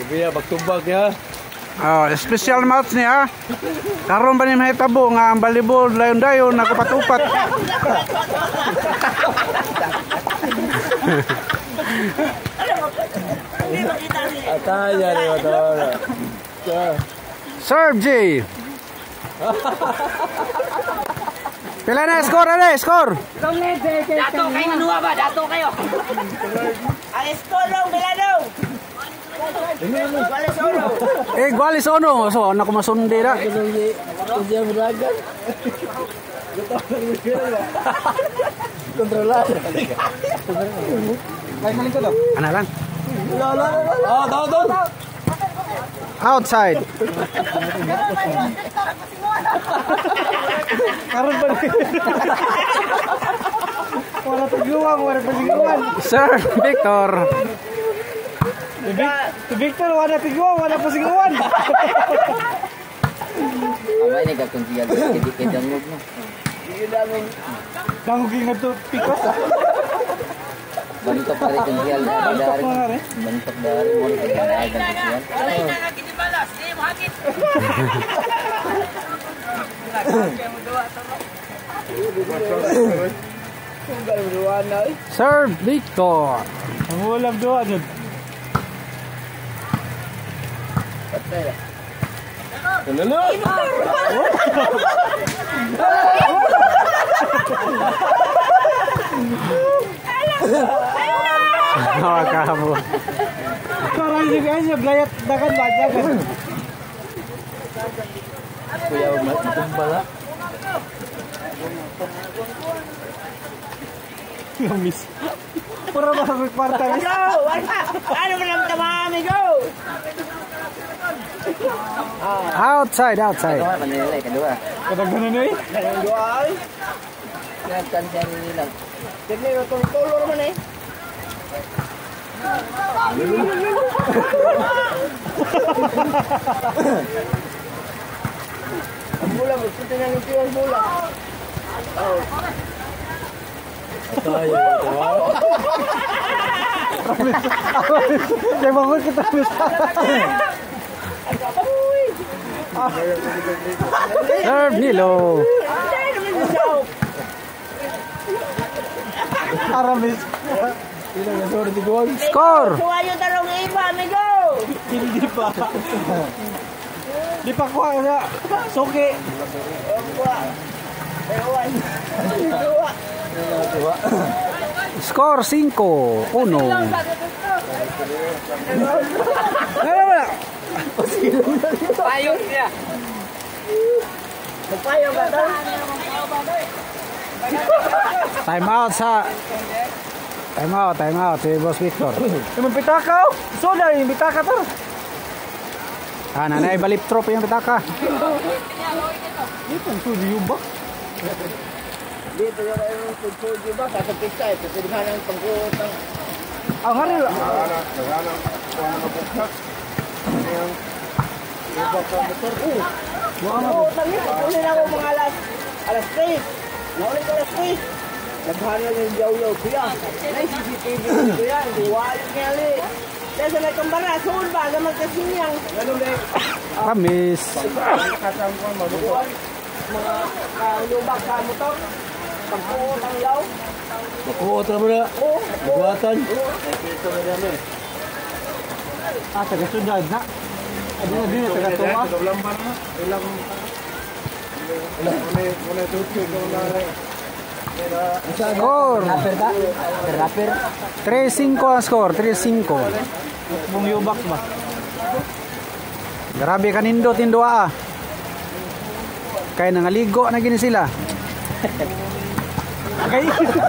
Sabi ya, magtubag ya. Oh, special match niya. Karon ba ni mahitabo nga ang volleyball dayon-dayon nakupat-upat. Ataya ni motor. Serve G. Pila na score ale, score. Dato kayo manuwa ba? Dato kayo. Ang score lang, bila daw. Gualis ono. So, anak ko masundi ra. Dia beragam. Kontrolan. Kayak kali kau. Ana lang. Oh, tahu. Outside. Karon pa. Wala pagluwang. Sir Victor. Victor wala tiguan, wala pasiguan. Amay ni kakong siya dikit dangog no. Dangog nga to pikos. Bantok dari kendial dari. Mana Bantok dari mo ni kendial dan kendial. Wala na nga kini balas, di mo hakit. Serve Victor. Ang ulam doa jud. Lulu. Hawa kamu. Parang juga aja belayat dakan banyak kan. Kuya matumbal. Miss. Pura masuk partai. Go! Ano ba nang tamami go? Outside. Kedua panilai kedua. Kadaghanan ni. Kedua ay. Kan siya nila. Tignan mo tong color man eh. Ang bola mo, tingnan niyo yung bola. Oh. Tayo. Saya bangun kita bisa. Serve Nilo. Aramis. Score. Suwayo tarong iba, amigo. Hindi pa. Di pa kuha na. Soke. Score 5-1. Payung dia. Payung ba daw? Time out si Boss Victor. Yung pitaka. Soda yung pitaka to. Nanay balip trop yung pitaka. Ito sudi ba? Dito yung sudi ba? Sa pista ito, pilihan ng pangkutang. Ang haril. Pangkutang yun. Kunin ako mga alas 3. Naulit alas 3. Naghahan lang yung yaw-yaw. Kuya, may CCTV kuya. Diwalit nga li. Kaya sa nagkambara, soon ba? Alam magkasinyang. Ganun ba? Kamis. Kasang ko mabukuan. Mga lubak sa motor. Pagkutang yaw. Makuot na mo na. Buwatan. Ito na namin. Taga-sudad na. Ano na din, taga-tuwa. Ilang tutsi ko na. Score. 3-5 ang score. 3-5. Mong yubak ba? Grabe kanindot yung dua. Kaya nangaligo na gini sila. Okay.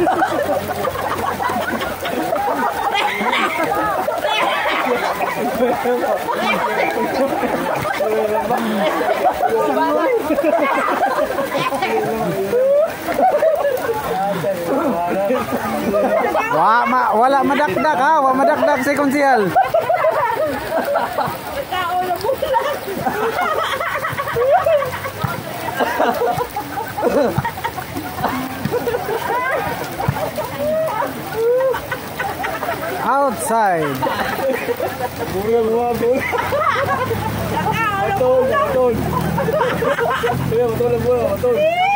Wala madakdak ha. Wala madakdak si Konsyal. Outside. Bulan bulan bulan. Betul betul. Iya betul bulan betul.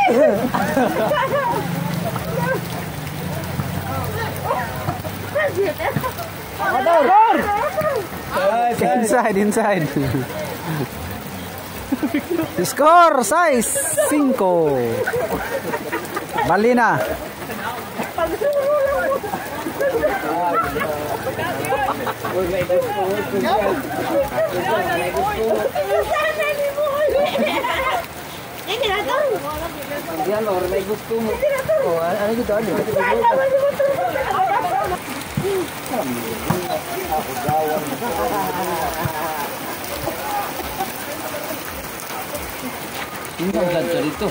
Inside. Score size 5. Bali na. Yan or may gusto mo. Oh, ano gito ano? Ini kan ganito dito.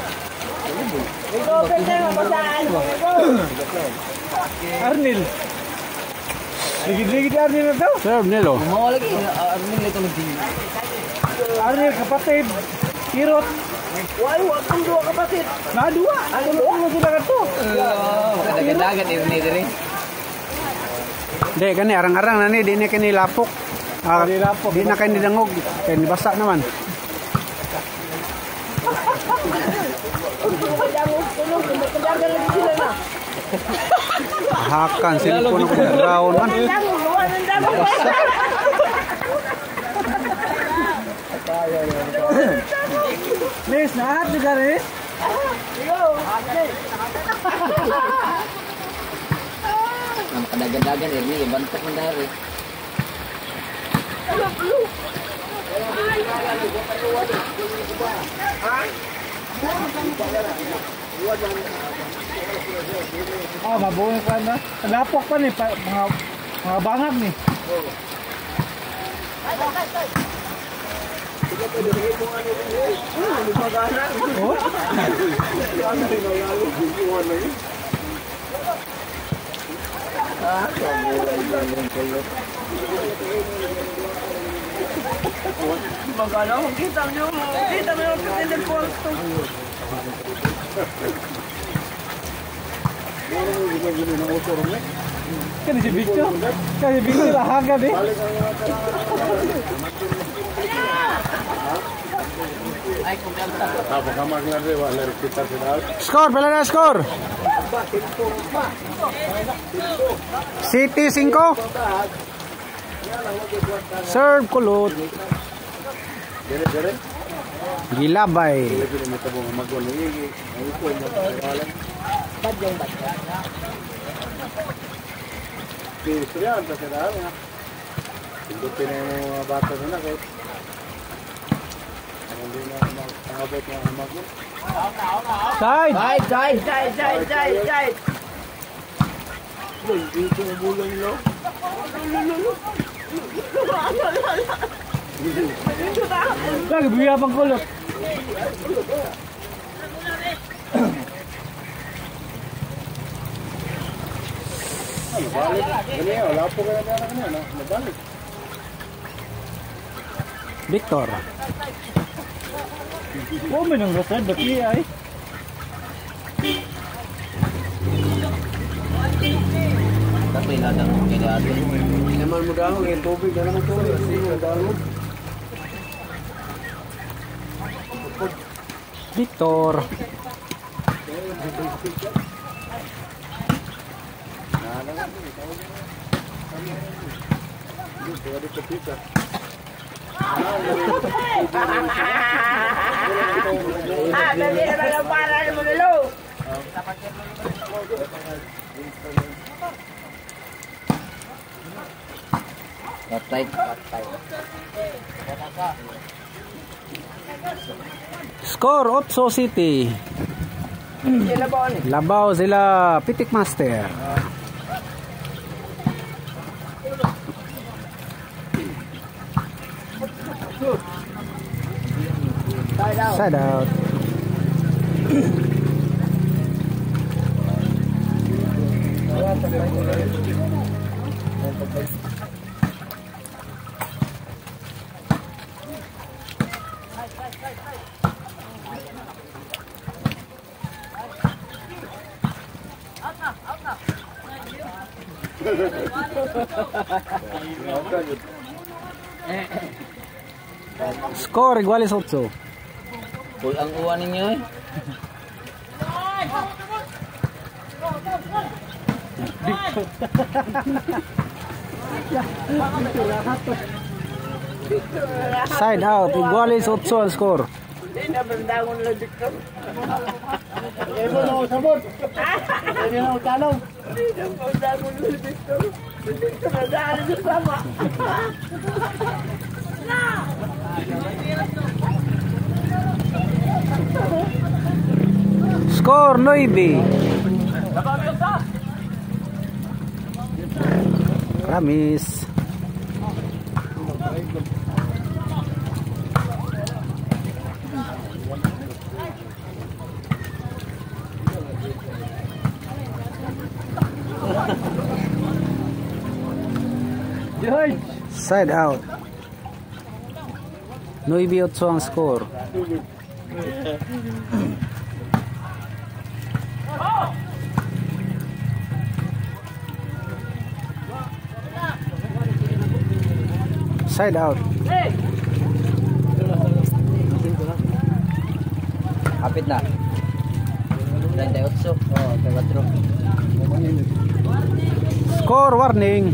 Arnil. Ligid-ligid Arnil na to. Serve nilo. Mau lagi Arnil ito lagi. Arnil kapatid. Kirot. Why wa kang dua kapatid? Na dua. Ano sila kadto? Dagat-dagat ini diri. Di kani arang-arang na ni di na kani lapok. Di lapok. Di na kani dangog. Kani basa naman. Hakan cellphone ko ground man. Nis, nahat juga nih. Ang kadagan-dagan ini bantak man dari. Ah, mabuhay ka na. Napok pa nih, mga bangag nih. Magano, kita nyo yung telepon to. Kan si Victor. Kan si Victor lah agak deh. Score, pala na score. City 5. Serve kulot. Gilabay. Side. Side. Lagi biar bang kulot. Victor. Oh, minum rasa beti ay. Tapi ladang kaya ato. Naman mo daw ng tubig, naman tubig, kasi daw. Victor. Dali na lang para mo nilo. Patay. Score 8 City. Sila ba ni? Labaw sila Pitik Master. Side out. Score iguales 8. Full ang uwan ninyo eh. Side out iguales 8 ang score. Hindi na bandangon lang dito. Ito na ako sabon. Hindi na ako tanong. Hindi na bandangon lang dito. Dito na daan sa sama. Score 9. Ramis. George. Side out. 9-8 ang score. Side out. Kapit na. 38. Oh, 4. Score warning.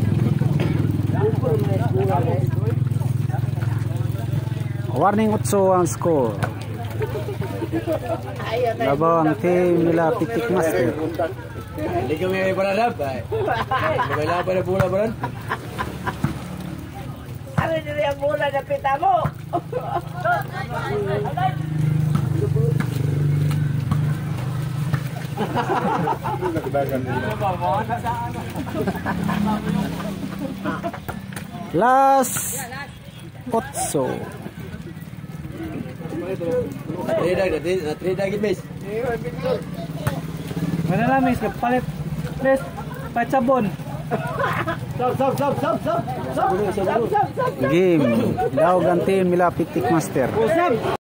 Warning 8 ang score. Laban ang team nila Pitik Master. Hindi kami ay panalab. May laban na bola ba ron? Ano nyo yung bola na pita mo? Last 8. Natrida gid bes. Mana lang miss, palit. Please, palit sabon. Game. Daog ang team nila Pitik Master.